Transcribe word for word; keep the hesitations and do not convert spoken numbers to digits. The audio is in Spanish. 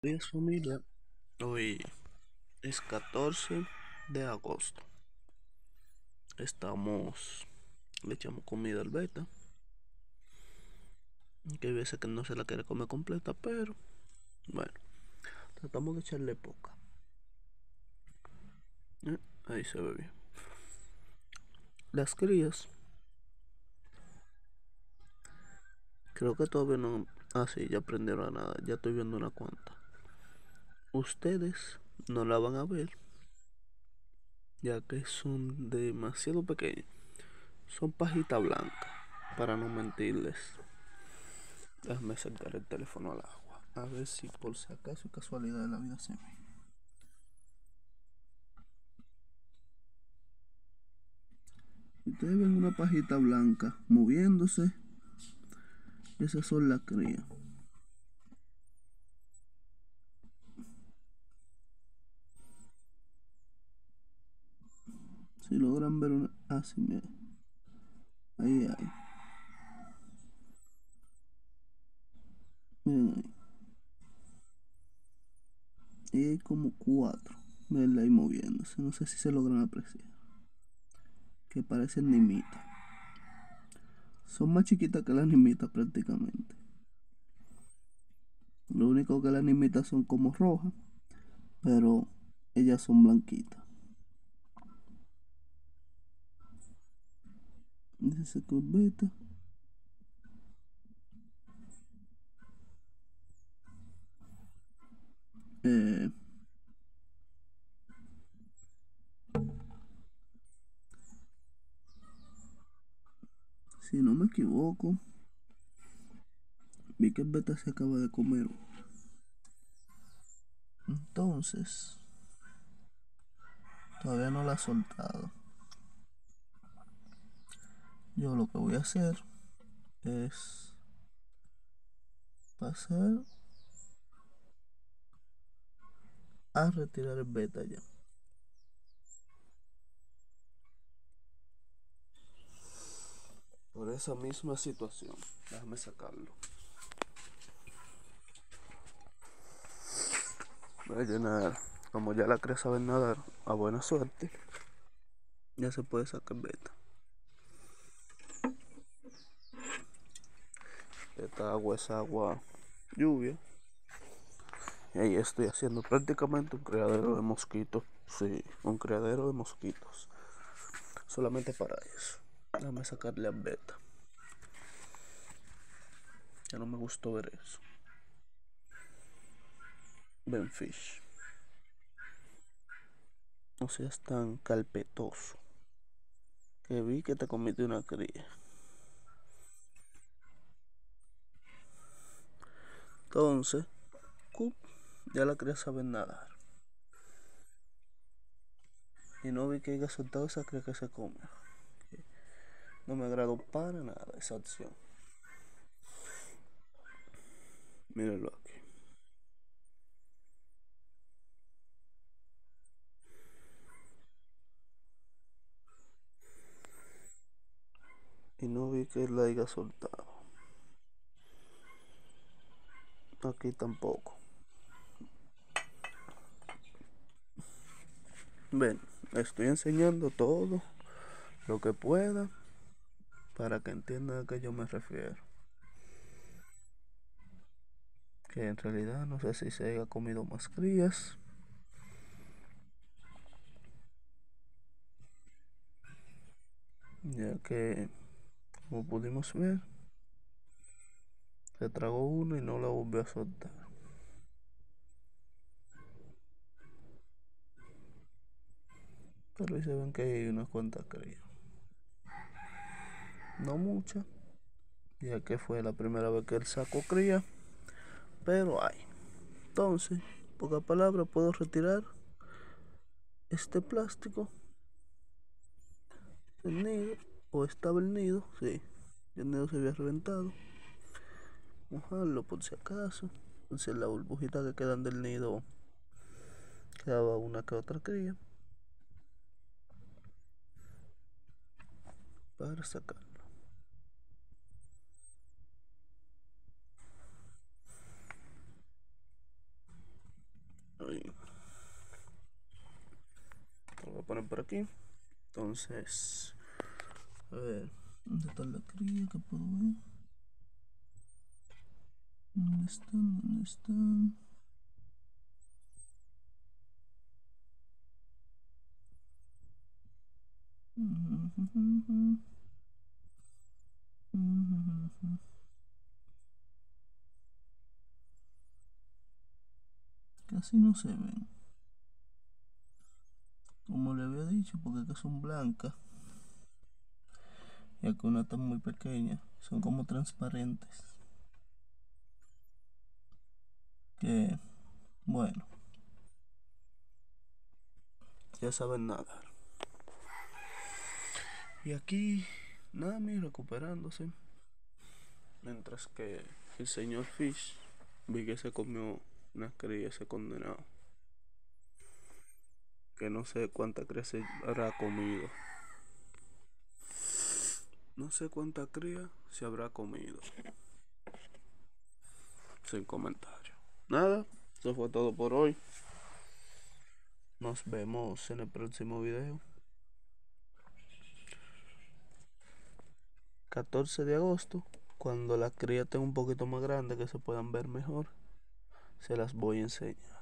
Días familia, hoy es catorce de agosto. Estamos, le echamos comida al beta, que hay veces que no se la quiere comer completa, pero bueno, tratamos de echarle poca. Eh, Ahí se ve bien. Las crías, creo que todavía no. Ah, sí, ya aprendieron a nada, ya estoy viendo una cuanta. Ustedes no la van a ver, ya que son demasiado pequeños. Son pajita blanca, para no mentirles. Déjame acercar el teléfono al agua. A ver si por si acaso y casualidad de la vida se ve. Ustedes ven una pajita blanca moviéndose. Esas son las crías. Si logran ver una. Ah, sí, mira. Ahí hay. Miren ahí. Y hay como cuatro. Miren ahí moviéndose. No sé si se logran apreciar. Que parecen nimitas. Son más chiquitas que las nimitas prácticamente. Lo único que las nimitas son como rojas. Pero ellas son blanquitas. Dice curvita. Eh, si no me equivoco, vi que el beta se acaba de comer. Entonces, todavía no la ha soltado. Yo lo que voy a hacer es pasar a retirar el beta ya. Por esa misma situación. Déjame sacarlo. Voy a llenar. Como ya la cría sabe nadar, a buena suerte, ya se puede sacar el beta. Esta agua es agua lluvia. Y ahí estoy haciendo prácticamente un criadero de mosquitos. Sí, un criadero de mosquitos. Solamente para eso. Déjame sacarle a beta. Ya no me gustó ver eso. Benfish. No seas tan calpetoso. Que vi que te comiste una cría. Entonces, cup, ya la cría sabe nadar. Y no vi que haya soltado esa cría que se come. No me agradó para nada esa acción. Mírenlo aquí. Y no vi que la haya soltado. Aquí tampoco. Ven, estoy enseñando todo lo que pueda para que entiendan a qué yo me refiero. Que en realidad no sé si se haya comido más crías. Ya que, como pudimos ver, se tragó uno y no la volvió a soltar. Pero ahí se ven que hay unas cuantas crías. No muchas, ya que fue la primera vez que él sacó cría, pero hay. Entonces, pocas palabras, puedo retirar este plástico del nido, o estaba el nido, sí, el nido se había reventado. Mojarlo por si acaso. Entonces, la burbujita que quedan del nido quedaba una que otra cría para sacarlo. poner por aquí. Entonces, a ver, ¿dónde está la cría que puedo ver? ¿Dónde están? ¿Dónde están? Casi no se ven. Como le había dicho, porque que son blancas. Ya que una está muy pequeña. Son como transparentes. Que, bueno, ya saben nadar. Y aquí, Nami recuperándose. Mientras que el señor Fish vi que se comió una cría ese condenado. Que no sé cuánta cría se habrá comido. No sé cuánta cría se habrá comido. Sin comentario. Nada, eso fue todo por hoy. Nos vemos en el próximo video. catorce de agosto, cuando la cría esté un poquito más grande, que se puedan ver mejor, se las voy a enseñar.